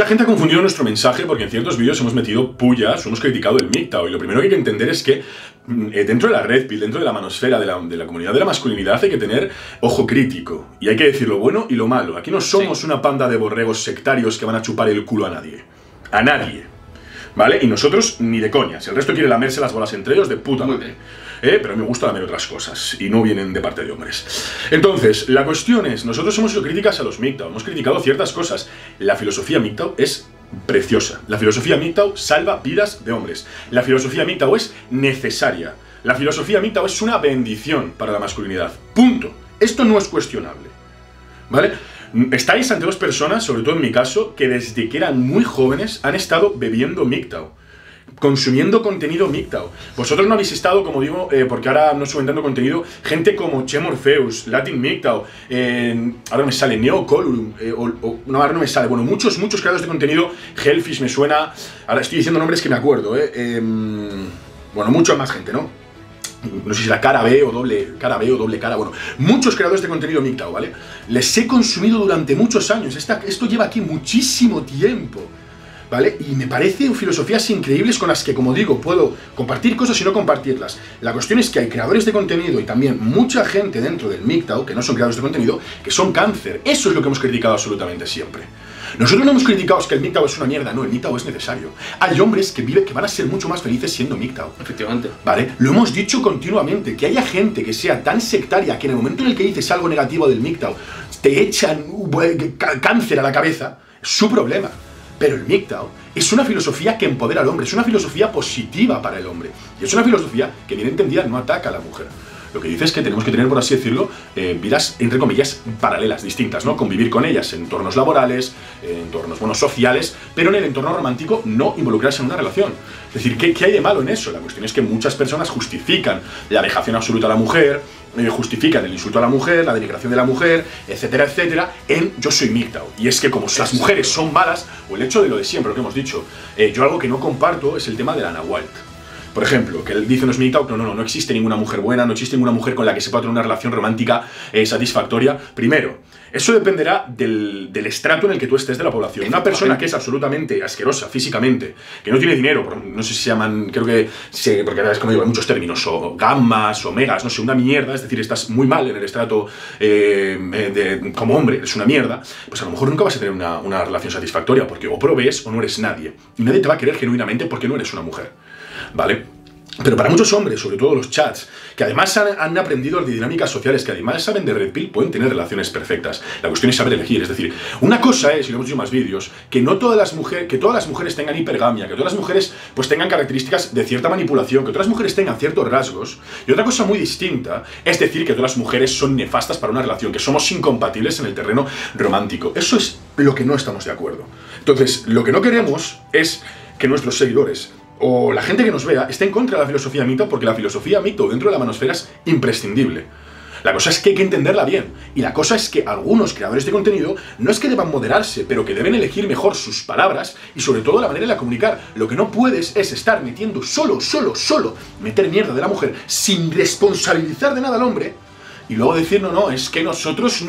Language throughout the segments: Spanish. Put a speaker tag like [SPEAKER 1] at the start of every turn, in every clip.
[SPEAKER 1] Mucha gente ha confundido nuestro mensaje porque en ciertos vídeos hemos metido pullas, hemos criticado el MGTOW, y lo primero que hay que entender es que dentro de la red pill, dentro de la manosfera de la comunidad de la masculinidad hay que tener ojo crítico y hay que decir lo bueno y lo malo. Aquí no somos una panda de borregos sectarios que van a chupar el culo a nadie. A nadie. ¿Vale? Y nosotros ni de coña. Si el resto quiere lamerse las bolas entre ellos, de puta madre. Pero a mí me gusta lamer otras cosas y no vienen de parte de hombres. Entonces, la cuestión es, nosotros hemos hecho críticas a los MGTOW, hemos criticado ciertas cosas. La filosofía MGTOW es preciosa. La filosofía MGTOW salva vidas de hombres. La filosofía MGTOW es necesaria. La filosofía MGTOW es una bendición para la masculinidad. Punto. Esto no es cuestionable. ¿Vale? Estáis ante dos personas, sobre todo en mi caso, que desde que eran muy jóvenes han estado bebiendo MGTOW, consumiendo contenido MGTOW. Vosotros no habéis estado, como digo, porque ahora no suben tanto contenido, gente como Che Morpheus, Latin MGTOW, ahora me sale Neo Colorum, no, ahora no me sale, bueno, muchos creadores de contenido, Hellfish me suena, ahora estoy diciendo nombres que me acuerdo, bueno, mucha más gente, ¿no? No sé si era cara B o doble cara, bueno, muchos creadores de contenido MGTOW, ¿vale? Les he consumido durante muchos años, esto lleva aquí muchísimo tiempo, ¿vale? Y me parecen filosofías increíbles con las que, como digo, puedo compartir cosas y no compartirlas. La cuestión es que hay creadores de contenido y también mucha gente dentro del MGTOW, que no son creadores de contenido, que son cáncer. Eso es lo que hemos criticado absolutamente siempre. Nosotros no hemos criticado que el MGTOW es una mierda, no, el MGTOW es necesario. Hay hombres que van a ser mucho más felices siendo MGTOW.
[SPEAKER 2] Efectivamente.
[SPEAKER 1] ¿Vale? Lo hemos dicho continuamente, que haya gente que sea tan sectaria que en el momento en el que dices algo negativo del MGTOW te echan cáncer a la cabeza, es su problema. Pero el MGTOW es una filosofía que empodera al hombre, es una filosofía positiva para el hombre. Y es una filosofía que, bien entendida, no ataca a la mujer. Lo que dice es que tenemos que tener, por así decirlo, vidas, entre comillas, paralelas, distintas, ¿no? Convivir con ellas en entornos laborales, entornos, bueno, sociales, pero en el entorno romántico no involucrarse en una relación. Es decir, ¿qué hay de malo en eso? La cuestión es que muchas personas justifican la vejación absoluta a la mujer, justifican el insulto a la mujer, la denigración de la mujer, etcétera, etcétera, en yo soy MGTOW. Y es que como las mujeres son malas, o el hecho de lo de siempre, lo que hemos dicho, yo algo que no comparto es el tema de la Ana White. Por ejemplo, que él dice en los MGTOW, no existe ninguna mujer buena, no existe ninguna mujer con la que se pueda tener una relación romántica satisfactoria. Primero, eso dependerá del estrato en el que tú estés de la población. Una persona que es absolutamente asquerosa físicamente, que no tiene dinero, no sé si se llaman, creo que, porque es como digo, hay muchos términos, o gammas, o megas, no sé, una mierda, es decir, estás muy mal en el estrato como hombre, eres una mierda, pues a lo mejor nunca vas a tener una relación satisfactoria, porque o provees o no eres nadie. Y nadie te va a querer genuinamente porque no eres una mujer. ¿Vale? Pero para muchos hombres, sobre todo los chats, que además han aprendido de dinámicas sociales, que además saben de red pill, pueden tener relaciones perfectas. La cuestión es saber elegir. Es decir, una cosa es, y lo hemos dicho en más vídeos, que no todas las mujeres tengan hipergamia, que todas las mujeres pues tengan características de cierta manipulación, que todas las mujeres tengan ciertos rasgos. Y otra cosa muy distinta es decir que todas las mujeres son nefastas para una relación, que somos incompatibles en el terreno romántico. Eso es lo que no estamos de acuerdo. Entonces, lo que no queremos es que nuestros seguidores o la gente que nos vea esté en contra de la filosofía MGTOW, porque la filosofía MGTOW dentro de la manosfera es imprescindible. La cosa es que hay que entenderla bien, y la cosa es que algunos creadores de contenido no es que deban moderarse, pero que deben elegir mejor sus palabras y sobre todo la manera de comunicar. Lo que no puedes es estar metiendo solo meter mierda de la mujer sin responsabilizar de nada al hombre y luego decir, no, es que nosotros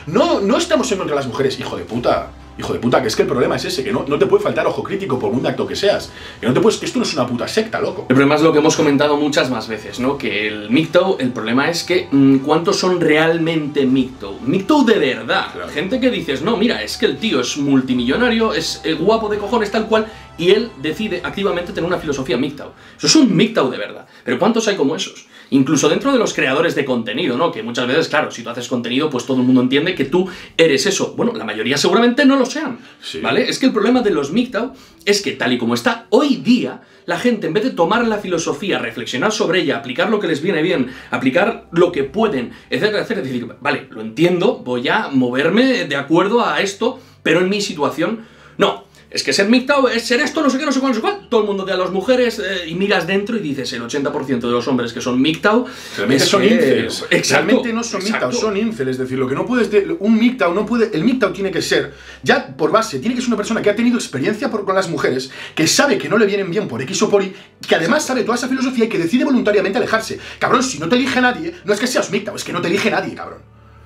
[SPEAKER 1] no estamos en contra de las mujeres. Hijo de puta, que es que el problema es ese, que no te puede faltar ojo crítico por muy acto que seas, que esto no es una puta secta, loco.
[SPEAKER 2] El problema es lo que hemos comentado muchas más veces, ¿no? Que el MGTOW, el problema es que ¿cuántos son realmente MGTOW? MGTOW de verdad, claro. Gente que dices, no, mira, es que el tío es multimillonario, es guapo de cojones tal cual, y él decide activamente tener una filosofía MGTOW. Eso es un MGTOW de verdad, pero ¿cuántos hay como esos? Incluso dentro de los creadores de contenido, ¿no? Que muchas veces, claro, si tú haces contenido, pues todo el mundo entiende que tú eres eso. Bueno, la mayoría seguramente no lo sean, sí. ¿Vale? Es que el problema de los MGTOW es que, tal y como está hoy día, la gente, en vez de tomar la filosofía, reflexionar sobre ella, aplicar lo que les viene bien, aplicar lo que pueden, etcétera, etcétera, decir, vale, lo entiendo, voy a moverme de acuerdo a esto, pero en mi situación, no. Es que ser MGTOW es ser esto, no sé qué, no sé cuál, no sé cuál. Todo el mundo de a las mujeres y miras dentro y dices el 80% de los hombres que son MGTOW
[SPEAKER 1] realmente son ínfeles. Realmente no son MGTOW, son ínfeles. Es decir, lo que no puedes un MGTOW no puede. El MGTOW tiene que ser, ya por base, tiene que ser una persona que ha tenido experiencia con las mujeres, que sabe que no le vienen bien por X o por Y, que además sabe toda esa filosofía y que decide voluntariamente alejarse. Cabrón, si no te elige nadie, no es que seas MGTOW, es que no te elige nadie, cabrón.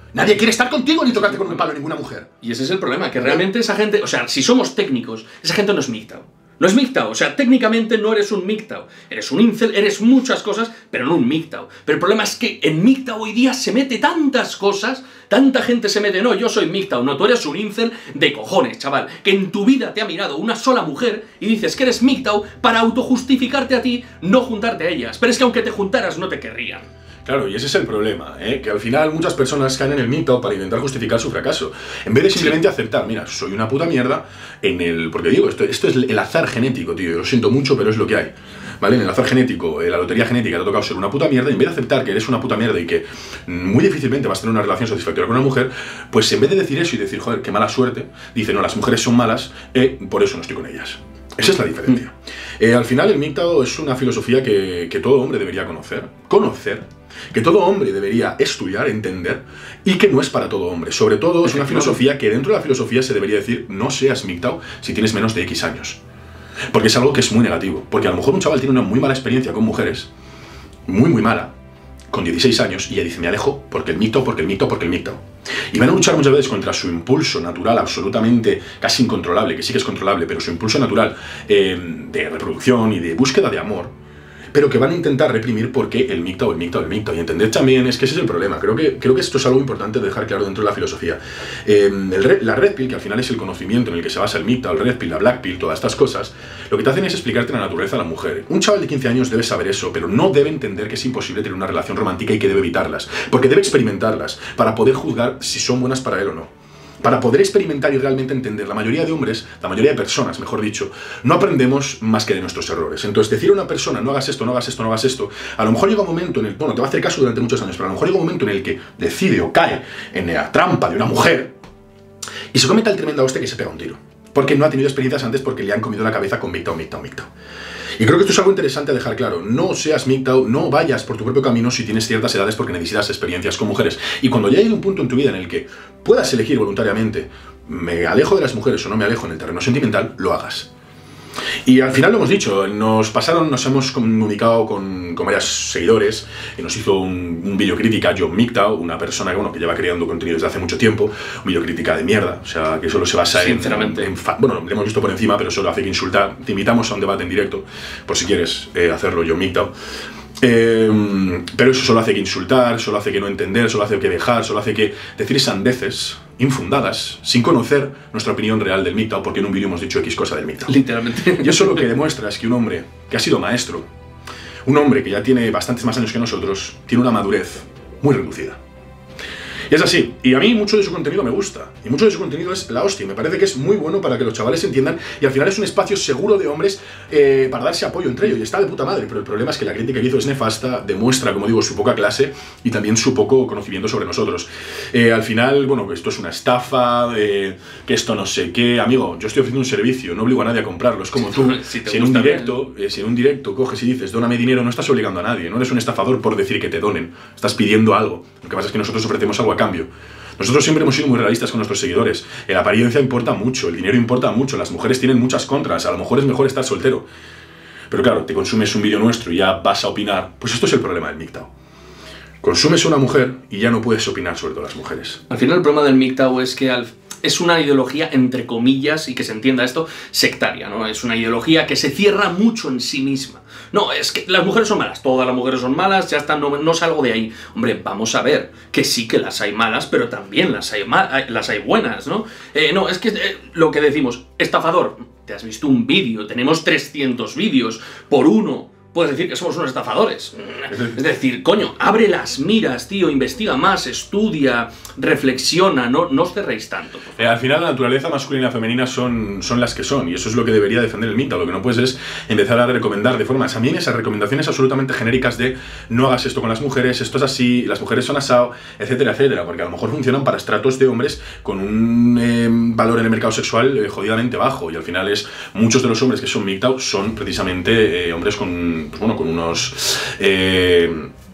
[SPEAKER 1] Nadie quiere estar contigo ni tocarte con un palo, ninguna mujer.
[SPEAKER 2] Y ese es el problema, que realmente esa gente, o sea, si somos técnicos, esa gente no es MGTOW. No es MGTOW, o sea, técnicamente no eres un MGTOW. Eres un incel, eres muchas cosas, pero no un MGTOW. Pero el problema es que en MGTOW hoy día se mete tantas cosas, tanta gente se mete, no, yo soy MGTOW, no, tú eres un incel de cojones, chaval. Que en tu vida te ha mirado una sola mujer y dices que eres MGTOW para autojustificarte a ti, no juntarte a ellas. Pero es que aunque te juntaras no te querrían.
[SPEAKER 1] Claro, y ese es el problema, que al final muchas personas caen en el MGTOW para intentar justificar su fracaso, en vez de simplemente aceptar, mira, soy una puta mierda porque digo, esto es el azar genético, tío, yo lo siento mucho, pero es lo que hay, ¿vale? En el azar genético, la lotería genética te ha tocado ser una puta mierda, y en vez de aceptar que eres una puta mierda y que muy difícilmente vas a tener una relación satisfactoria con una mujer, pues en vez de decir eso y decir, joder, qué mala suerte, dice, no, las mujeres son malas, por eso no estoy con ellas. Esa es la diferencia. Al final el MGTOW es una filosofía que todo hombre debería conocer, que todo hombre debería estudiar, entender, y que no es para todo hombre. Sobre todo es una filosofía que dentro de la filosofía se debería decir, no seas MGTOW si tienes menos de X años. Porque es algo que es muy negativo. Porque a lo mejor un chaval tiene una muy mala experiencia con mujeres, muy mala, con 16 años, y ella dice, me alejo porque el MGTOW. Y van a luchar muchas veces contra su impulso natural absolutamente casi incontrolable, que sí que es controlable, pero su impulso natural de reproducción y de búsqueda de amor, pero que van a intentar reprimir porque el MGTOW. Y entender también es que ese es el problema. Creo que esto es algo importante de dejar claro dentro de la filosofía. La Red Pill, que al final es el conocimiento en el que se basa el MGTOW, el Red Pill, la Black Pill, todas estas cosas, lo que te hacen es explicarte la naturaleza de la mujer. Un chaval de 15 años debe saber eso, pero no debe entender que es imposible tener una relación romántica y que debe evitarlas, porque debe experimentarlas para poder juzgar si son buenas para él o no. Para poder experimentar y realmente entender, la mayoría de hombres, la mayoría de personas, mejor dicho, no aprendemos más que de nuestros errores. Entonces, decir a una persona, no hagas esto, no hagas esto, no hagas esto, a lo mejor llega un momento en el, bueno, te va a hacer caso durante muchos años, pero a lo mejor llega un momento en el que decide o cae en la trampa de una mujer y se come tal tremenda hostia que se pega un tiro. Porque no ha tenido experiencias antes, porque le han comido la cabeza con MGTOW. Y creo que esto es algo interesante a dejar claro. No seas MGTOW, no vayas por tu propio camino si tienes ciertas edades porque necesitas experiencias con mujeres. Y cuando ya llegue un punto en tu vida en el que puedas elegir voluntariamente, me alejo de las mujeres o no me alejo en el terreno sentimental, lo hagas. Y al final lo hemos dicho, nos hemos comunicado con varios seguidores y nos hizo un vídeo crítica John MGTOW, una persona que lleva creando contenido desde hace mucho tiempo, un vídeo crítica de mierda, o sea, que solo se basa bueno, le hemos visto por encima, pero solo hace que insultar. Te invitamos a un debate en directo, por si quieres hacerlo, John MGTOW. Pero eso solo hace que insultar, solo hace que no entender, solo hace que dejar, solo hace que decir sandeces infundadas, sin conocer nuestra opinión real del MGTOW, porque en un vídeo hemos dicho X cosa del MGTOW.
[SPEAKER 2] Literalmente.
[SPEAKER 1] Y eso lo que demuestra es que un hombre que ha sido maestro, un hombre que ya tiene bastantes más años que nosotros, tiene una madurez muy reducida. Y es así, y a mí mucho de su contenido me gusta, y mucho de su contenido es la hostia, me parece que es muy bueno para que los chavales entiendan, y al final es un espacio seguro de hombres para darse apoyo entre ellos, y está de puta madre, pero el problema es que la crítica que hizo es nefasta, demuestra, como digo, su poca clase, y también su poco conocimiento sobre nosotros. Al final, bueno, que esto es una estafa, que esto no sé qué, amigo, yo estoy ofreciendo un servicio, no obligo a nadie a comprarlo, es como tú, si en un directo coges y dices, dóname dinero, no estás obligando a nadie, no eres un estafador por decir que te donen, estás pidiendo algo, lo que pasa es que nosotros ofrecemos algo a cambio. Nosotros siempre hemos sido muy realistas con nuestros seguidores. La apariencia importa mucho, el dinero importa mucho, las mujeres tienen muchas contras, a lo mejor es mejor estar soltero. Pero claro, te consumes un vídeo nuestro y ya vas a opinar, pues esto es el problema del MGTOW. Consumes una mujer y ya no puedes opinar sobre todas las mujeres.
[SPEAKER 2] Al final el problema del MGTOW es que es una ideología, entre comillas, y que se entienda esto, sectaria, ¿no? Es una ideología que se cierra mucho en sí misma. No, es que las mujeres son malas, todas las mujeres son malas, ya está, no salgo de ahí. Hombre, vamos a ver, que sí que las hay malas, pero también las hay buenas, ¿no? No, es que lo que decimos, estafador, te has visto un vídeo, tenemos 300 vídeos, por uno puedes decir que somos unos estafadores. Es decir, coño, abre las miras, tío, investiga más, estudia, reflexiona, no os cerréis tanto.
[SPEAKER 1] Al final la naturaleza masculina y femenina son las que son, y eso es lo que debería defender el MGTOW. Lo que no puedes es empezar a recomendar de formas también esas recomendaciones absolutamente genéricas de no hagas esto con las mujeres, esto es así, las mujeres son asado, etcétera, etcétera, porque a lo mejor funcionan para estratos de hombres con un valor en el mercado sexual jodidamente bajo, y al final muchos de los hombres que son MGTOW son precisamente hombres con unos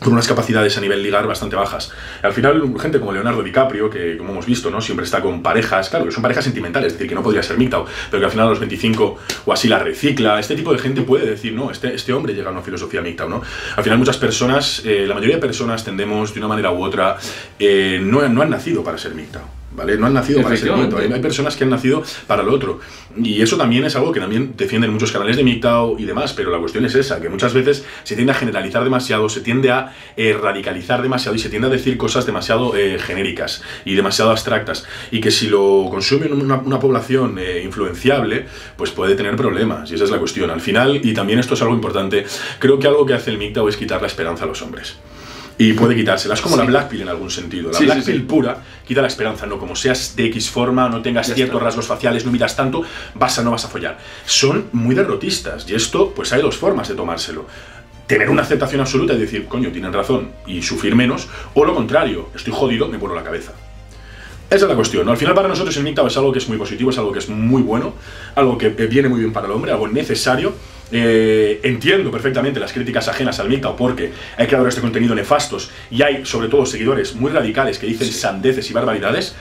[SPEAKER 1] con unas capacidades a nivel ligar bastante bajas. Al final, gente como Leonardo DiCaprio, que como hemos visto, ¿no? Siempre está con parejas, claro, que son parejas sentimentales, es decir, que no podría ser MGTOW, pero que al final a los 25 o así la recicla. Este tipo de gente puede decir, no, este hombre llega a una filosofía MGTOW, ¿no? Al final muchas personas, la mayoría de personas tendemos de una manera u otra, no han nacido para ser MGTOW. ¿Vale? No han nacido para ser MGTOW. Hay personas que han nacido para lo otro. Y eso también es algo que también defienden muchos canales de MGTOW y demás, pero la cuestión es esa, que muchas veces se tiende a generalizar demasiado, se tiende a radicalizar demasiado y se tiende a decir cosas demasiado genéricas y demasiado abstractas. Y que si lo consume una población influenciable, pues puede tener problemas. Y esa es la cuestión. Al final, y también esto es algo importante, creo que algo que hace el MGTOW es quitar la esperanza a los hombres. Y puede quitársela. Es como la Black Pill en algún sentido. La Black Pill pura quita la esperanza, no como seas de X forma, no tengas ciertos rasgos faciales, no miras tanto, no vas a follar. Son muy derrotistas y esto, pues hay dos formas de tomárselo. Tener una aceptación absoluta y decir, coño, tienen razón, y sufrir menos, o lo contrario, estoy jodido, me vuelo la cabeza. Esa es la cuestión, ¿no? Al final para nosotros el MGTOW es algo que es muy positivo, es algo que es muy bueno, algo que viene muy bien para el hombre, algo necesario. Entiendo perfectamente las críticas ajenas al MGTOW porque hay creadores de contenido nefastos y hay sobre todo seguidores muy radicales que dicen sandeces y barbaridades,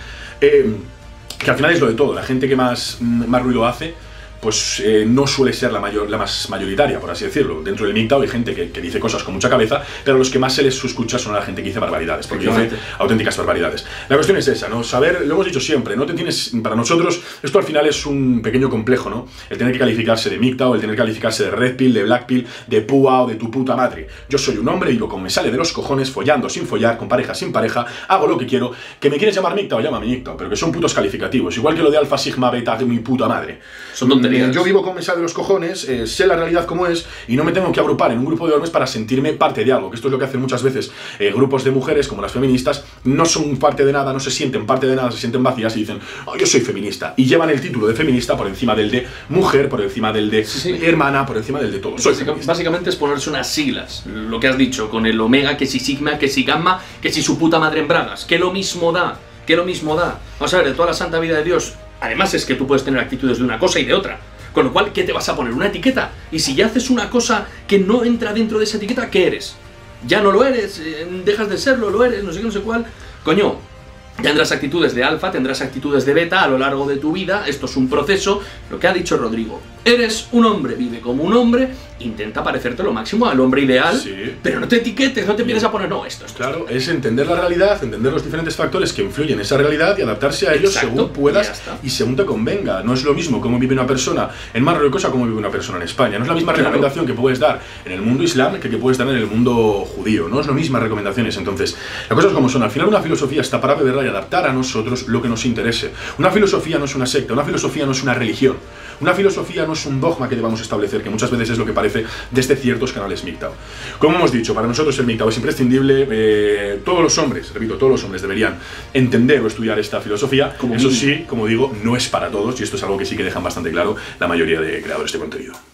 [SPEAKER 1] que al final es lo de todo. La gente que más ruido hace, pues no suele ser la más mayoritaria, por así decirlo. Dentro del MGTOW hay gente que dice cosas con mucha cabeza, pero los que más se les escucha son a la gente que dice barbaridades, porque dice auténticas barbaridades. La cuestión es esa, ¿no? Saber, lo hemos dicho siempre, para nosotros esto al final es un pequeño complejo, ¿no? El tener que calificarse de MGTOW, el tener que calificarse de Red Pill, de Black Pill, de PUA o de tu puta madre. Yo soy un hombre y lo como me sale de los cojones, follando sin follar, con pareja sin pareja, hago lo que quiero. Que me quieres llamar MGTOW, llámame MGTOW, pero que son putos calificativos, igual que lo de Alfa Sigma Beta de mi puta madre.
[SPEAKER 2] Son tonterías.
[SPEAKER 1] Yo vivo con me sale de los cojones, sé la realidad como es y no me tengo que agrupar en un grupo de hombres para sentirme parte de algo, que esto es lo que hacen muchas veces grupos de mujeres como las feministas, no son parte de nada, no se sienten parte de nada, se sienten vacías y dicen, oh, yo soy feminista, y llevan el título de feminista por encima del de mujer, por encima del de hermana, por encima del de todo.
[SPEAKER 2] Básicamente es ponerse unas siglas, lo que has dicho, con el omega, que si sigma, que si gamma, que si su puta madre en bragas, que lo mismo da, Vamos a ver, de toda la santa vida de Dios. Además es que tú puedes tener actitudes de una cosa y de otra. Con lo cual, ¿qué te vas a poner? ¿Una etiqueta? Y si ya haces una cosa que no entra dentro de esa etiqueta, ¿qué eres? Ya no lo eres, dejas de serlo, lo eres, no sé qué, no sé cuál. Coño, tendrás actitudes de alfa, tendrás actitudes de beta a lo largo de tu vida. Esto es un proceso. Lo que ha dicho Rodrigo. Eres un hombre, vive como un hombre, intenta parecerte lo máximo al hombre ideal, pero no te etiquetes, no te empieces a poner, no, esto.
[SPEAKER 1] Claro, es entender la realidad, entender los diferentes factores que influyen en esa realidad y adaptarse a ellos según puedas y según te convenga. No es lo mismo cómo vive una persona en Marruecos a cómo vive una persona en España. No es la misma recomendación que puedes dar en el mundo islam que puedes dar en el mundo judío. No es lo mismas recomendaciones. Entonces, las cosas como son. Al final una filosofía está para beberla y adaptar a nosotros lo que nos interese. Una filosofía no es una secta, una filosofía no es una religión. Una filosofía no es un dogma que debamos establecer, que muchas veces es lo que parece desde ciertos canales MGTOW. Como hemos dicho, para nosotros el MGTOW es imprescindible. Todos los hombres, repito, todos los hombres deberían entender o estudiar esta filosofía. Eso sí, como digo, no es para todos, y esto es algo que sí que dejan bastante claro la mayoría de creadores de contenido.